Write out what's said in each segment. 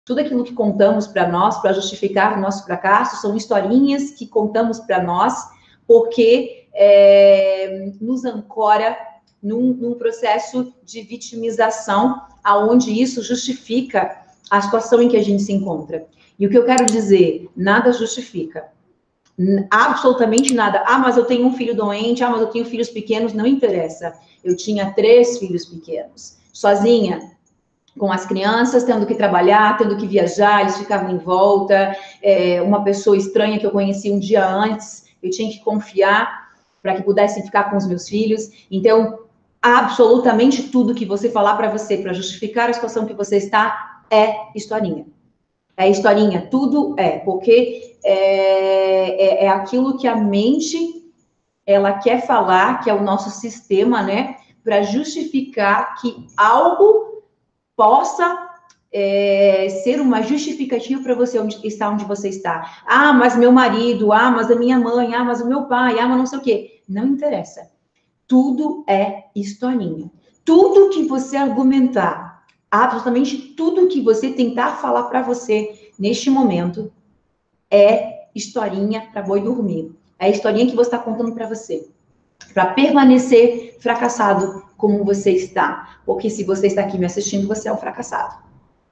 Tudo aquilo que contamos para nós, para justificar o nosso fracasso, são historinhas que contamos para nós, porque nos ancora num processo de vitimização, aonde isso justifica a situação em que a gente se encontra. E o que eu quero dizer, nada justifica. Absolutamente nada. Ah, mas eu tenho um filho doente, ah, mas eu tenho filhos pequenos, não interessa. Eu tinha 3 filhos pequenos, sozinha, com as crianças, tendo que trabalhar, tendo que viajar, eles ficavam em volta, uma pessoa estranha que eu conheci um dia antes, eu tinha que confiar para que pudessem ficar com os meus filhos. Então, absolutamente tudo que você falar para você, para justificar a situação que você está, é historinha. É historinha, tudo porque é aquilo que a mente, ela quer falar, que é o nosso sistema, né, para justificar que algo possa ser uma justificativa para você estar onde você está. Ah, mas meu marido, ah, mas a minha mãe, ah, mas o meu pai, ah, mas não sei o quê. Não interessa. Tudo é historinha. Tudo que você argumentar, absolutamente tudo que você tentar falar para você neste momento é historinha para boi dormir. É a historinha que você está contando para você. Para permanecer fracassado como você está. Porque se você está aqui me assistindo, você é um fracassado.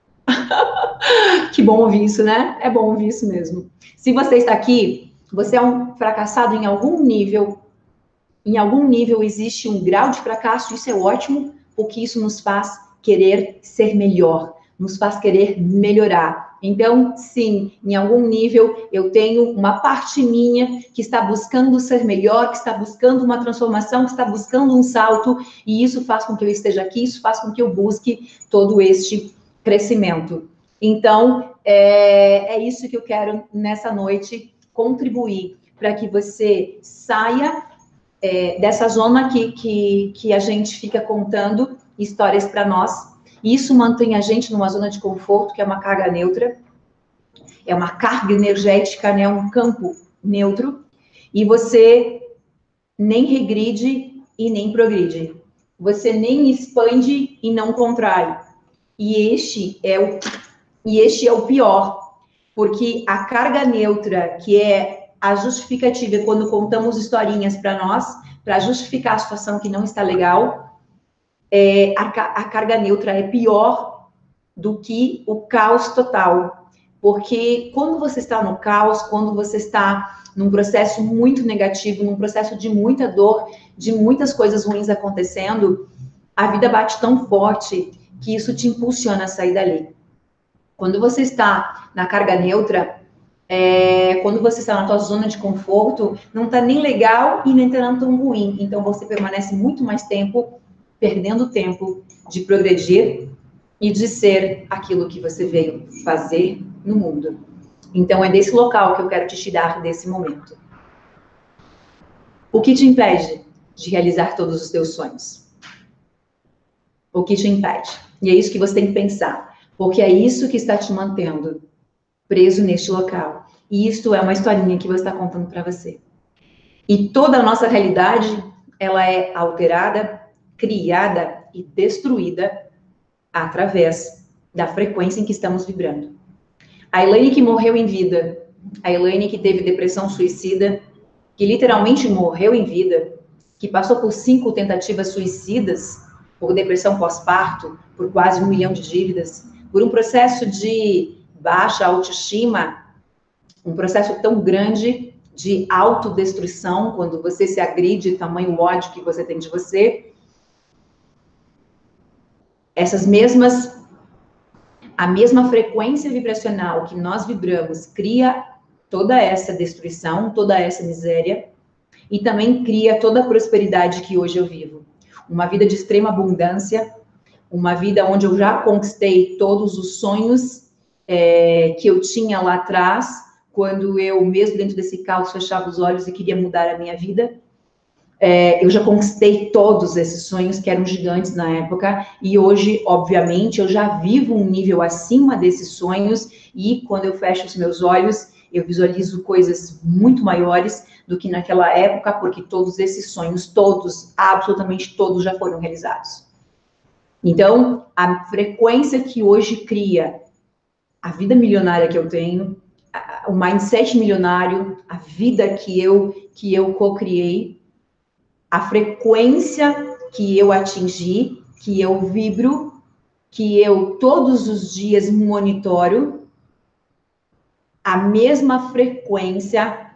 Que bom ouvir isso, né? É bom ouvir isso mesmo. Se você está aqui, você é um fracassado em algum nível. Em algum nível existe um grau de fracasso, isso é ótimo, porque isso nos faz querer ser melhor, nos faz querer melhorar. Então, sim, em algum nível eu tenho uma parte minha que está buscando ser melhor, que está buscando uma transformação, que está buscando um salto, e isso faz com que eu esteja aqui, isso faz com que eu busque todo este crescimento. Então, é isso que eu quero nessa noite contribuir para que você saia dessa zona que a gente fica contando histórias para nós. E isso mantém a gente numa zona de conforto, que é uma carga neutra, é uma carga energética, né, um campo neutro, e você nem regride e nem progride. Você nem expande e não contrai. E este é o pior, porque a carga neutra, que é a justificativa, é quando contamos historinhas para nós, para justificar a situação que não está legal, a carga neutra é pior do que o caos total. Porque quando você está no caos, quando você está num processo muito negativo, num processo de muita dor, de muitas coisas ruins acontecendo, a vida bate tão forte que isso te impulsiona a sair dali. Quando você está na carga neutra, quando você está na tua zona de conforto, não está nem legal e nem tão ruim. Então, você permanece muito mais tempo, perdendo tempo de progredir e de ser aquilo que você veio fazer no mundo. Então, é desse local que eu quero te tirar desse momento. O que te impede de realizar todos os teus sonhos? O que te impede? E é isso que você tem que pensar. Porque é isso que está te mantendo preso neste local. E isto é uma historinha que você está contando para você. E toda a nossa realidade, ela é alterada, criada e destruída através da frequência em que estamos vibrando. A Elaine que morreu em vida, a Elaine que teve depressão suicida, que literalmente morreu em vida, que passou por 5 tentativas suicidas, por depressão pós-parto, por quase 1 milhão de dívidas, por um processo de baixa autoestima, um processo tão grande de autodestruição, quando você se agride, tamanho ódio que você tem de você. A mesma frequência vibracional que nós vibramos cria toda essa destruição, toda essa miséria, e também cria toda a prosperidade que hoje eu vivo. Uma vida de extrema abundância, uma vida onde eu já conquistei todos os sonhos que eu tinha lá atrás, quando eu, mesmo dentro desse caos, fechava os olhos e queria mudar a minha vida. Eu já conquistei todos esses sonhos que eram gigantes na época, e hoje, obviamente, eu já vivo um nível acima desses sonhos, e quando eu fecho os meus olhos, eu visualizo coisas muito maiores do que naquela época, porque todos esses sonhos, todos, absolutamente todos, já foram realizados. Então, a frequência que hoje cria a vida milionária que eu tenho, o mindset milionário, a vida que eu co-criei, a frequência que eu atingi, que eu vibro, que eu todos os dias monitoro, a mesma frequência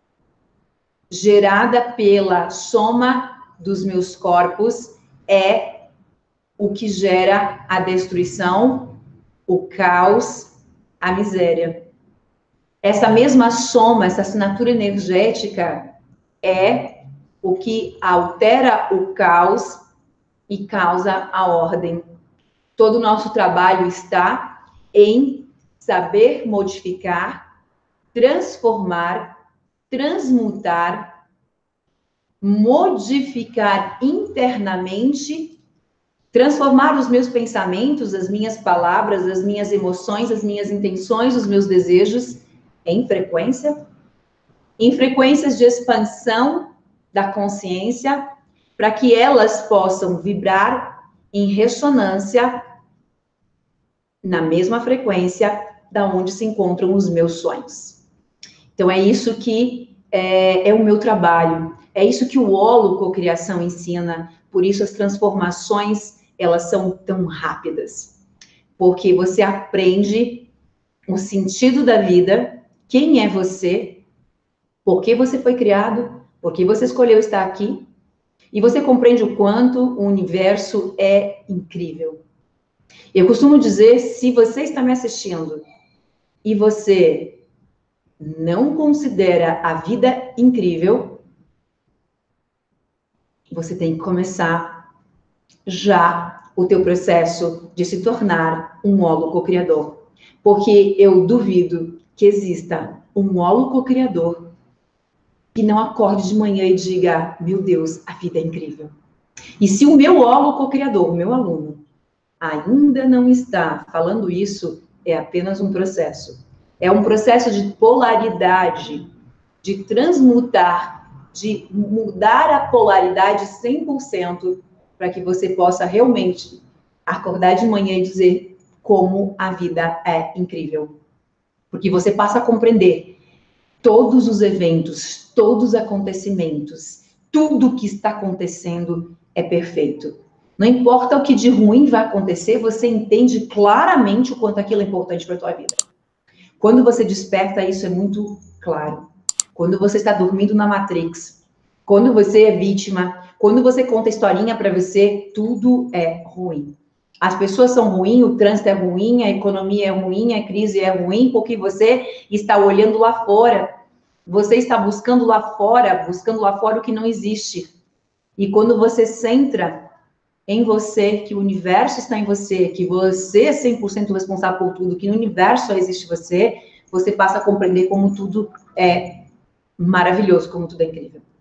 gerada pela soma dos meus corpos é o que gera a destruição, o caos, a miséria. Essa mesma soma, essa assinatura energética é o que altera o caos e causa a ordem. Todo o nosso trabalho está em saber modificar, transformar, transmutar, modificar internamente, transformar os meus pensamentos, as minhas palavras, as minhas emoções, as minhas intenções, os meus desejos em frequências de expansão da consciência, para que elas possam vibrar em ressonância na mesma frequência da onde se encontram os meus sonhos. Então, é isso que é o meu trabalho, é isso que o Holo Cocriação ensina, por isso as transformações, elas são tão rápidas, porque você aprende o sentido da vida, quem é você, por que você foi criado, por que você escolheu estar aqui, e você compreende o quanto o universo é incrível. Eu costumo dizer, se você está me assistindo e você não considera a vida incrível, você tem que começar já o teu processo de se tornar um holo co-criador. Porque eu duvido que exista um holo co-criador que não acorde de manhã e diga, meu Deus, a vida é incrível. E se o meu holo co-criador, o meu aluno, ainda não está falando isso, é apenas um processo. É um processo de polaridade, de transmutar, de mudar a polaridade 100%, para que você possa realmente acordar de manhã e dizer como a vida é incrível. Porque você passa a compreender todos os eventos, todos os acontecimentos, tudo que está acontecendo é perfeito. Não importa o que de ruim vai acontecer, você entende claramente o quanto aquilo é importante para a tua vida. Quando você desperta, isso é muito claro. Quando você está dormindo na Matrix, quando você é vítima, quando você conta historinha para você, tudo é ruim. As pessoas são ruins, o trânsito é ruim, a economia é ruim, a crise é ruim, porque você está olhando lá fora. Você está buscando lá fora o que não existe. E quando você centra em você, que o universo está em você, que você é 100% responsável por tudo, que no universo só existe você, você passa a compreender como tudo é maravilhoso, como tudo é incrível.